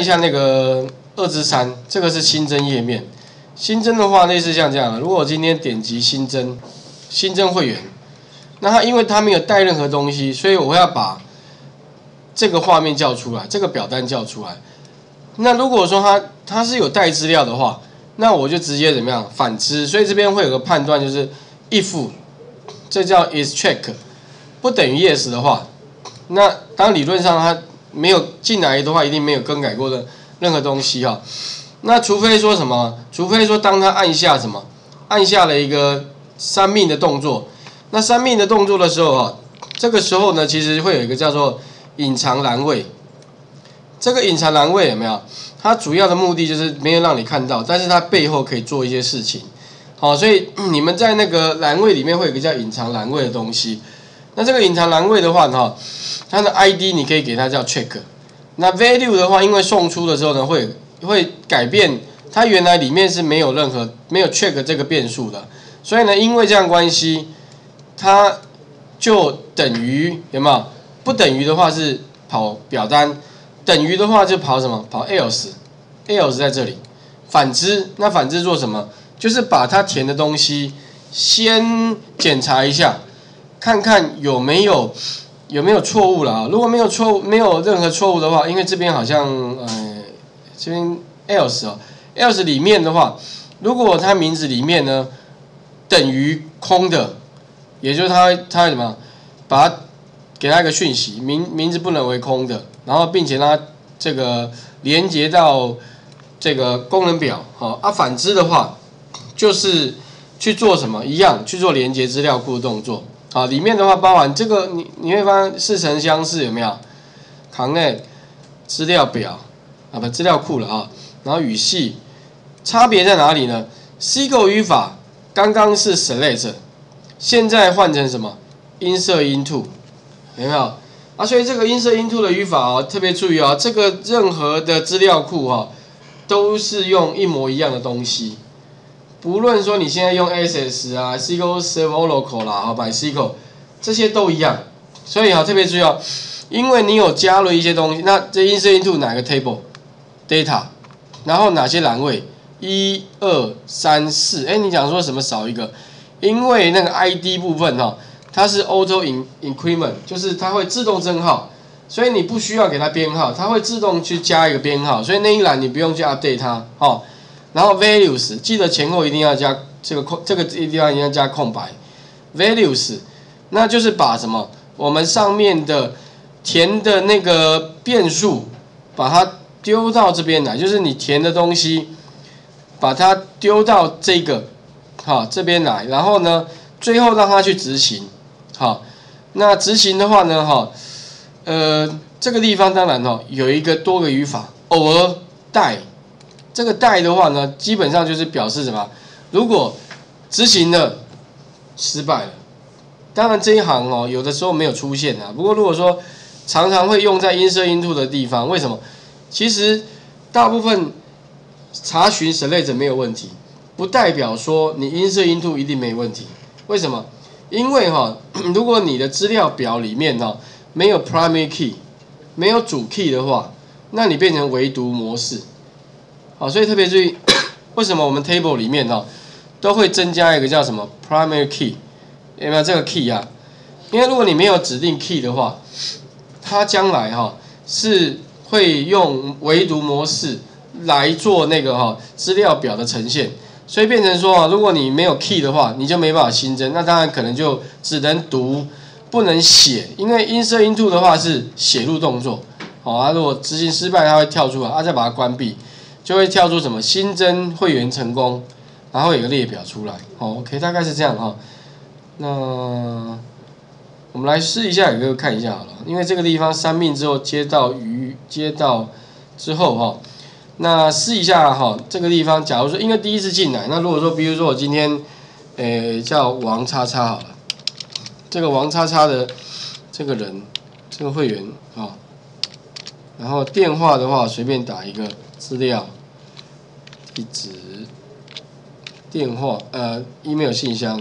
下那个2之3，这个是新增页面。新增的话，类似像这样，如果我今天点击新增会员，那它因为它没有带任何东西，所以我要把这个画面叫出来，这个表单叫出来。那如果说它是有带资料的话，那我就直接怎么样反之，所以这边会有个判断，就是 if 这叫 is check 不等于 yes 的话，那当理论上它没有进来的话，一定没有更改过的任何东西哈。那除非说什么？除非说当他按下什么，按下了一个submit的动作，那submit的动作的时候哈，这个时候呢，其实会有一个叫做隐藏栏位。这个隐藏栏位有没有？它主要的目的就是没有让你看到，但是它背后可以做一些事情。好，所以你们在那个栏位里面会有一个叫隐藏栏位的东西。那这个隐藏栏位的话呢，它的 ID 你可以给它叫 check。那 value 的话，因为送出的时候呢，会改变它原来里面是没有 check 这个变数的，所以呢，因为这样关系，它就等于有没有？不等于的话是跑表单。等于的话就跑什么？跑 else 在这里。反之，那反之做什么？就是把它填的东西先检查一下，看看有没有错误了啊？如果没有错误，没有任何错误的话，因为这边好像这边 else 里面的话，如果它名字里面呢等于空的，也就是它会怎么把它给它一个讯息，名字不能为空的。然后，并且让它这个连接到这个功能表，好啊。反之的话，就是去做什么一样，去做连接资料库的动作。好，里面的话包含这个，你会发现似曾相识，有没有 ？Connect 资料表啊，不资料库了啊。然后语系差别在哪里呢 ？SQL 语法刚刚是 select， 现在换成什么 ？insert into， 有没有？啊，所以这个 insert into 的语法哦，特别注意啊，这个任何的资料库哈，都是用一模一样的东西，不论说你现在用 Access 啊、SQL Server Oracle 啦、MySQL 这些都一样，所以特别注意哦，因为你有加了一些东西，那这 insert into 哪个 table data， 然后哪些栏位1、2、3、4，你讲说什么少一个？因为那个 ID 部分哈。它是 auto increment， 就是它会自动增号，所以你不需要给它编号，它会自动去加一个编号，所以那一栏你不用去 update 它，然后 values 记得前后一定要加这个地方一定要加空白 values， 那就是把什么我们上面的填的那个变数，把它丢到这边来，就是你填的东西，把它丢到这个这边来，然后呢，最后让它去执行。好，那执行的话呢，这个地方当然有一个多个语法，偶尔带，这个带的话呢，基本上就是表示什么？如果执行了失败了，当然这一行有的时候没有出现啊。不过如果说常常会用在 insert into 的地方，为什么？其实大部分查询 select 没有问题，不代表说你 insert into 一定没问题。为什么？因为如果你的资料表里面没有 primary key， 没有主 key 的话，那你变成唯读模式。好，所以特别注意，为什么我们 table 里面都会增加一个叫什么 primary key， 有没有这个 key 啊？因为如果你没有指定 key 的话，它将来是会用唯读模式来做那个资料表的呈现。所以变成说如果你没有 key 的话，你就没办法新增，那当然可能就只能读，不能写，因为 insert into 的话是写入动作，如果执行失败，它会跳出来，再把它关闭，就会跳出什么新增会员成功，然后有个列表出来，OK， 大概是这样那我们来试一下，有个看一下好了，因为这个地方3命之后接到之后那试一下这个地方，假如说因为第一次进来，那如果说比如说我今天叫王叉叉好了，这个王叉叉的这个人，这个会员然后电话的话随便打一个资料，地址、电话email 信箱。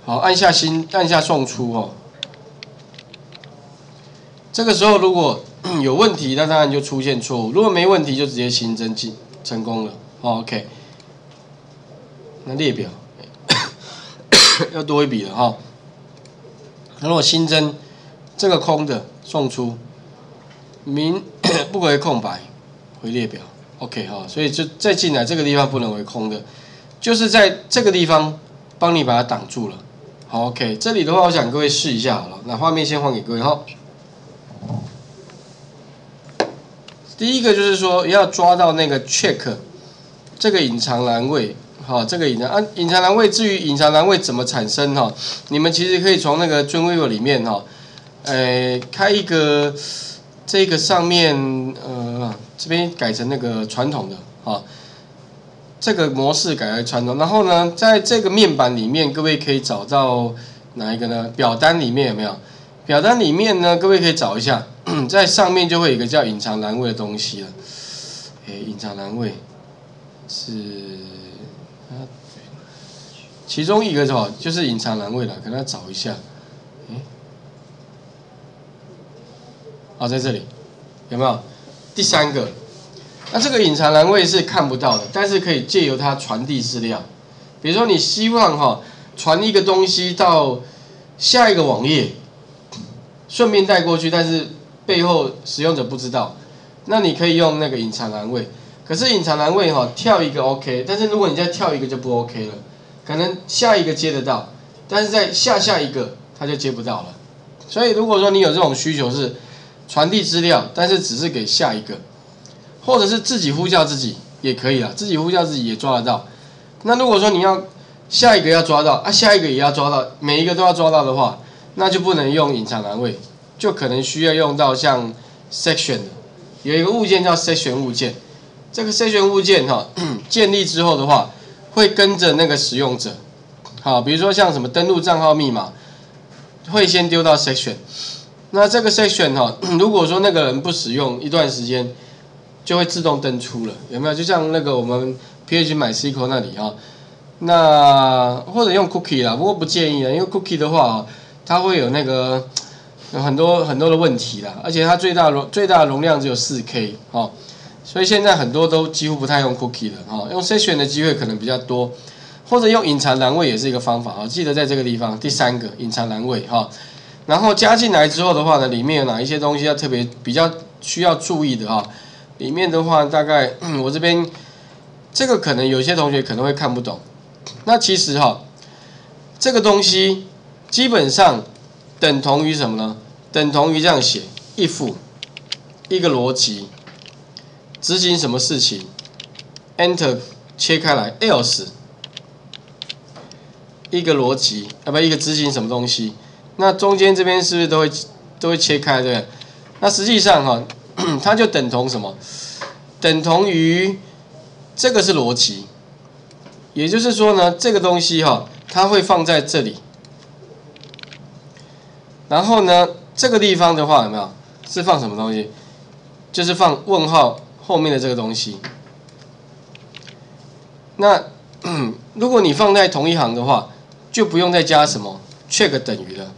好，按下送出哦。这个时候如果有问题，那当然就出现错误；如果没问题，就直接新增成功了。OK， 那列表要多一笔了哈。那如果新增这个空的送出，不为空白，回列表。OK 哈，所以就再进来这个地方不能为空的，就是在这个地方帮你把它挡住了。好 ，OK， 这里的话，我想各位试一下好了。那画面先还给各位哈。第一个就是说要抓到那个 check 这个隐藏栏位，好，这个隐藏栏位。至于隐藏栏位怎么产生哈，你们其实可以从那个 Dreamweaver 里面哈，开一个这个上面这边改成那个传统的啊，这个模式改为传统。然后呢，在这个面板里面，各位可以找到哪一个呢？表单里面有没有？表单里面呢，各位可以找一下。在上面就会有一个叫隐藏栏位的东西了。隐藏栏位是其中一个就是隐藏栏位了，给它找一下。在这里有没有？第三个，那这个隐藏栏位是看不到的，但是可以借由它传递资料。比如说你希望传一个东西到下一个网页，顺便带过去，但是背后使用者不知道，那你可以用那个隐藏栏位。可是隐藏栏位跳一个 OK， 但是如果你再跳一个就不 OK 了，可能下一个接得到，但是在下一个它就接不到了。所以如果说你有这种需求是传递资料，但是只是给下一个，或者是自己呼叫自己也可以啦，自己呼叫自己也抓得到。那如果说你要下一个要抓到下一个也要抓到，每一个都要抓到的话，那就不能用隐藏栏位。就可能需要用到像 section 的，有一个物件叫 section 物件，这个 section 物件建立之后的话，会跟着那个使用者，好，比如说像什么登录账号密码，会先丢到 section， 那这个 section 如果说那个人不使用一段时间，就会自动登出了，有没有？就像那个我们 PHP MySQL 那里那或者用 cookie 啦，不过不建议啦，因为 cookie 的话它会有那个。有很多的问题啦，而且它最大的容量只有 4K 所以现在很多都几乎不太用 cookie 了用 session 的机会可能比较多，或者用隐藏栏位也是一个方法记得在这个地方第三个隐藏栏位然后加进来之后的话呢，里面有哪一些东西要特别比较需要注意的里面的话大概我这边这个可能有些同学可能会看不懂，那其实这个东西基本上。等同于什么呢？等同于这样写 if 一个逻辑，执行什么事情 ，enter 切开来 else 一个逻辑，一个执行什么东西，那中间这边是不是都会切开，对不对？那实际上它就等同什么？等同于这个是逻辑，也就是说呢，这个东西它会放在这里。然后呢，这个地方的话有没有是放什么东西？就是放问号后面的这个东西。那如果你放在同一行的话，就不用再加什么 check 等于了，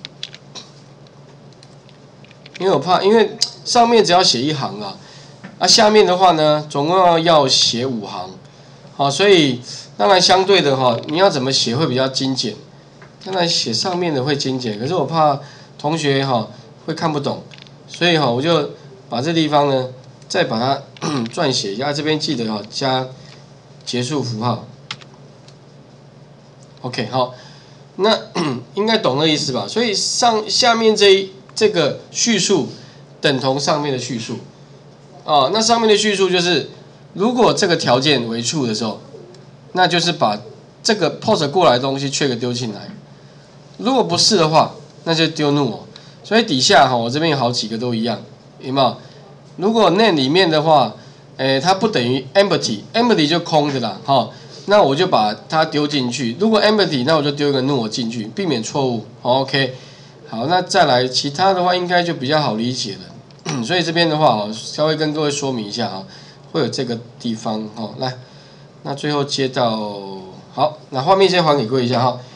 因为我怕，因为上面只要写一行下面的话呢，总共要写5行，所以当然相对的你要怎么写会比较精简。当然写上面的会精简，可是我怕。同学会看不懂，所以我就把这地方呢再把它撰写一下，这边记得加结束符号。OK 那应该懂那意思吧？所以下面这个叙述等同上面的叙述那上面的叙述就是如果这个条件为 true 的时候，那就是把这个 post 过来的东西 check 丢进来，如果不是的话。那就丢 null， 所以底下我这边有好几个都一样，有没有？如果 name 里面的话，它不等于 empty 就空的啦，那我就把它丢进去。如果 empty， 那我就丢一个 null 进去，避免错误。OK， 好，那再来其他的话应该就比较好理解了。所以这边的话稍微跟各位说明一下会有这个地方来，那最后接到好，那画面先还给各位一下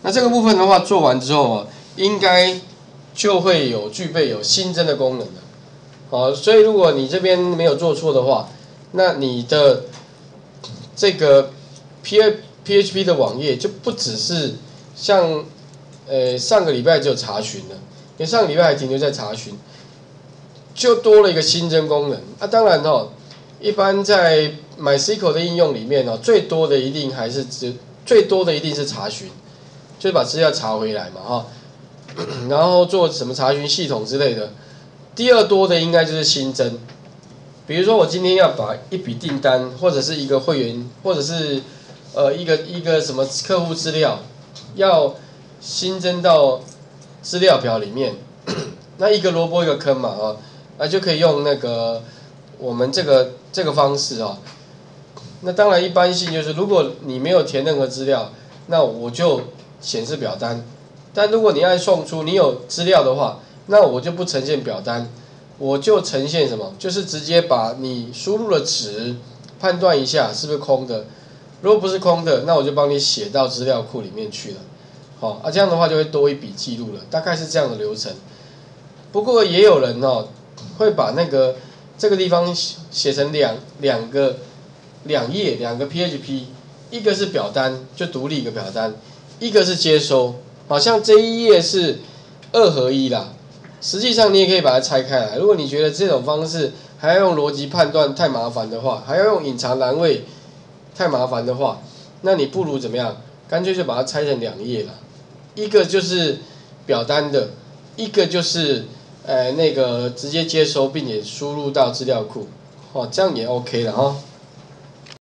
那这个部分的话做完之后应该就会具备有新增的功能了。好，所以如果你这边没有做错的话，那你的这个 PHP 的网页就不只是像上个礼拜只有查询了，因为上个礼拜还停留在查询，就多了一个新增功能。当然一般在 MySQL 的应用里面最多的一定是查询，就是把资料查回来嘛然后做什么查询系统之类的。第二多的应该就是新增，比如说我今天要把一笔订单或者是一个会员或者是一个什么客户资料要新增到资料表里面，那一个萝卜一个坑嘛就可以用那个我们这个方式那当然一般性就是如果你没有填任何资料，那我就显示表单。但如果你按送出，你有资料的话，那我就不呈现表单，我就呈现什么？就是直接把你输入的值判断一下是不是空的，如果不是空的，那我就帮你写到资料库里面去了。这样的话就会多一笔记录了，大概是这样的流程。不过也有人会把这个地方写成两页两个 PHP， 一个是表单，就独立一个表单，一个是接收。好像这一页是2合1啦。实际上你也可以把它拆开来，如果你觉得这种方式还要用逻辑判断太麻烦的话，还要用隐藏栏位太麻烦的话，那你不如怎么样？干脆就把它拆成2页啦，一个就是表单的，一个就是那个直接接收并且输入到资料库，这样也 OK 了